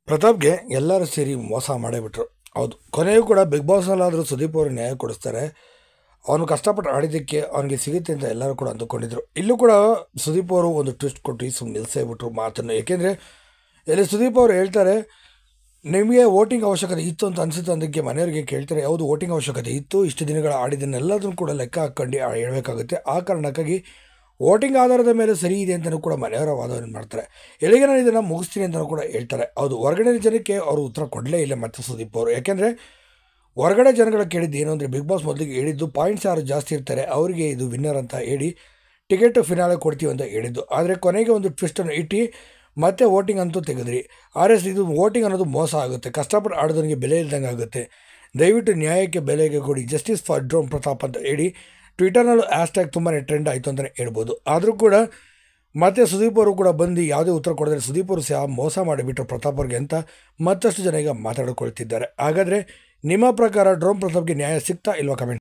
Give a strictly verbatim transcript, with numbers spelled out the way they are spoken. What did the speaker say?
ಪ್ರತಾಪ್ಗೆ ಎಲ್ಲರೂ ಸೇರಿ ಮೋಸ ಮಾಡೇ ಬಿಟ್ರು. ಹೌದು, ಕೊನೆಯೂ ಕೂಡ ಬಿಗ್ ಬಾಸ್ನಲ್ಲಾದರೂ ಸುದೀಪ್ ಅವರು ನ್ಯಾಯ ಕೊಡಿಸ್ತಾರೆ. ಅವನು ಕಷ್ಟಪಟ್ಟು ಆಡಿದ್ದಕ್ಕೆ ಅವನಿಗೆ ಸಿಗುತ್ತೆ ಅಂತ ಎಲ್ಲರೂ ಕೂಡ ಅಂದುಕೊಂಡಿದ್ರು. ಇಲ್ಲೂ ಕೂಡ ಸುದೀಪ್ ಅವರು ಒಂದು ಟ್ವಿಸ್ಟ್ ಕೊಟ್ಟು ಸುಮ್ಮನೆ ನಿಲ್ಲಿಸೇ ಬಿಟ್ರು ಮಾತನ್ನು. ಏಕೆಂದರೆ ಇಲ್ಲಿ ಸುದೀಪ್ ಅವರು ಹೇಳ್ತಾರೆ, ನಿಮಗೆ ವೋಟಿಂಗ್ ಅವಶ್ಯಕತೆ ಇತ್ತು ಅಂತ ಅನಿಸುತ್ತೆ ಅಂದಕ್ಕೆ ಮನೆಯವರಿಗೆ ಕೇಳ್ತಾರೆ. ಯಾವುದು ವೋಟಿಂಗ್ ಅವಶ್ಯಕತೆ ಇತ್ತು, ಇಷ್ಟು ದಿನಗಳ ಆಡಿದ್ದನ್ನೆಲ್ಲದನ್ನು ಕೂಡ ಲೆಕ್ಕ ಹಾಕ್ಕೊಂಡು ಹೇಳಬೇಕಾಗುತ್ತೆ. ಆ ಕಾರಣಕ್ಕಾಗಿ ವೋಟಿಂಗ್ ಆಧಾರದ ಮೇಲೆ ಸರಿ ಇದೆ ಅಂತಲೂ ಕೂಡ ಮನೆಯವರ ವಾದವನ್ನು ಮಾಡ್ತಾರೆ. ಎಲ್ಲಿಗೆ ನಾನು ಇದನ್ನು ಮುಗಿಸ್ತೀನಿ ಅಂತಲೂ ಕೂಡ ಹೇಳ್ತಾರೆ. ಹೌದು, ಹೊರಗಡೆ ಜನಕ್ಕೆ ಅವರು ಉತ್ತರ ಕೊಡಲೇ ಇಲ್ಲ ಮತ್ತೆ ಸುದೀಪ್ ಅವರು. ಯಾಕೆಂದರೆ ಹೊರಗಡೆ ಜನಗಳ ಕೇಳಿದ್ದು ಏನು ಅಂದರೆ, ಬಿಗ್ ಬಾಸ್ ಮೊದಲಿಗೆ ಹೇಳಿದ್ದು ಪಾಯಿಂಟ್ಸ್ ಯಾರು ಜಾಸ್ತಿ ಇರ್ತಾರೆ ಅವರಿಗೆ ಇದು ವಿನ್ನರ್ ಅಂತ ಹೇಳಿ ಟಿಕೆಟ್ ಫಿನಾಲೆ ಕೊಡ್ತೀವಿ ಅಂತ ಹೇಳಿದ್ದು. ಆದರೆ ಕೊನೆಗೆ ಒಂದು ಟ್ವಿಸ್ಟನ್ನು ಇಟ್ಟು ಮತ್ತೆ ವೋಟಿಂಗ್ ಅಂತೂ ತೆಗೆದ್ರಿ. ಆರ್ ಎಸ್ ಇದು ವೋಟಿಂಗ್ ಅನ್ನೋದು ಮೋಸ ಆಗುತ್ತೆ, ಕಷ್ಟಪಟ್ಟು ಆಡೋದನಿಗೆ ಬೆಲೆ ಇಲ್ದಂಗೆ ಆಗುತ್ತೆ. ದಯವಿಟ್ಟು ನ್ಯಾಯಕ್ಕೆ ಬೆಲೆಗೆ ಕೊಡಿ, ಜಸ್ಟಿಸ್ ಫಾರ್ ಡ್ರೋನ್ ಪ್ರತಾಪ್ ಅಂತ ಹೇಳಿ ಟ್ವಿಟರ್ನಲ್ಲೂ ಹ್ಯಾಶ್ಟ್ಯಾಗ್ ತುಂಬಾ ಟ್ರೆಂಡ್ ಆಯಿತು ಅಂತಲೇ ಹೇಳ್ಬೋದು. ಆದರೂ ಕೂಡ ಮತ್ತೆ ಸುದೀಪ್ ಅವರು ಕೂಡ ಬಂದು ಯಾವುದೇ ಉತ್ತರ ಕೊಡದರೆ ಸುದೀಪ್ ಅವರು ಸಹ ಮೋಸ ಮಾಡಿಬಿಟ್ರು ಪ್ರತಾಪ್ ಅವ್ರಿಗೆ ಅಂತ ಮತ್ತಷ್ಟು ಜನ ಈಗ ಮಾತಾಡಿಕೊಳ್ತಿದ್ದಾರೆ. ಹಾಗಾದರೆ ನಿಮ್ಮ ಪ್ರಕಾರ ಡ್ರೋನ್ ಪ್ರತಾಪ್ಗೆ ನ್ಯಾಯ ಸಿಗ್ತಾ ಇಲ್ವಾ? ಕಮೆಂಟ್